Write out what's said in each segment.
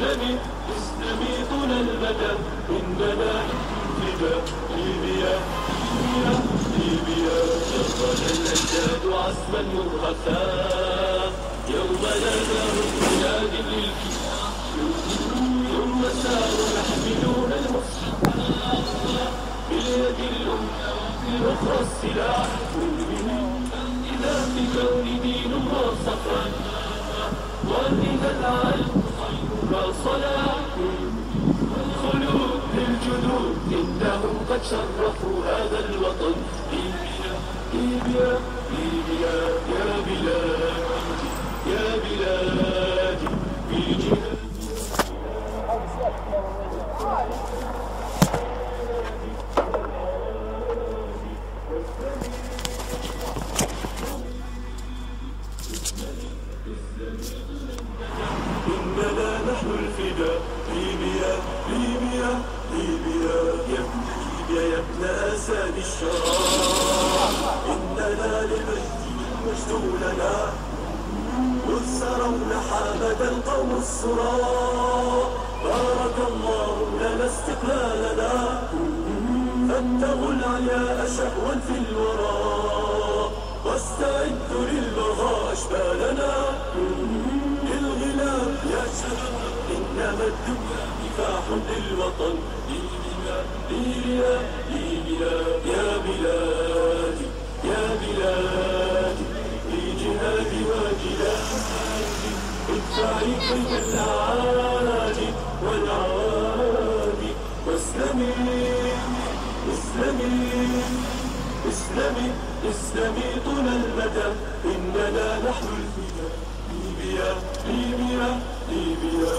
اسلمي اسلمي طول المدى إننا فدا ليبيا ليبيا ليبيا جرد الأجداد عزما مرهفا يوم ناداه البلاد للكفاح ثم ساروا يحملون المصحف باليد الأمنى وفي الأخرى السلاح إذا في كون دين الله صفا وإذا العلم خيرها صلاح والخلود للجنود إنهم قد شرفوا هذا الوطن ليبيا ليبيا ليبيا يا بلادي يا بلادي في جهاد إننا نحن الفداء ليبيا ليبيا ليبيا يا ابن ليبيا يا ابن أسد الشرار إننا لمجد لنا إذ سرون حامد القوم الصراع بارك الله لنا استقلالنا فاتقوا العياء شهوا في الورى واستعدوا للبغاء أشبالنا للغلام يا شباب إنما الدنيا كفاح للوطن ليبيا ليبيا ليبيا يا بلادي يا بلادي في جهادي وجلادي ادفعي كيد الأعادي والعوادي واسلمي اسلمي اسلمي اسلمي طول المدى إننا نحن الفداء ليبيا ليبيا ليبيا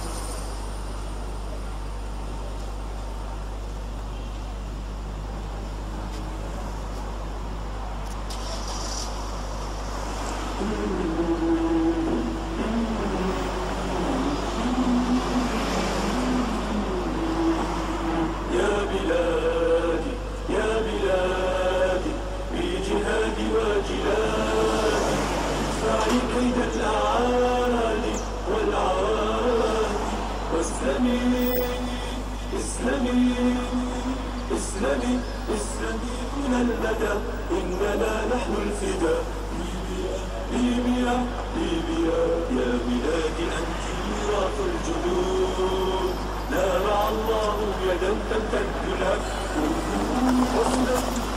يا بلادي يا بلادي بجهادي وجلادي ادفعي كيد الأعادي والعوادي واسلمي اسلمي اسلمي اسلمي طول المدى إننا نحن الفداء ليبيا ليبيا ليبيا يا بلادي أنت ميراث الجنود لا رعى الله يدا تمتد لك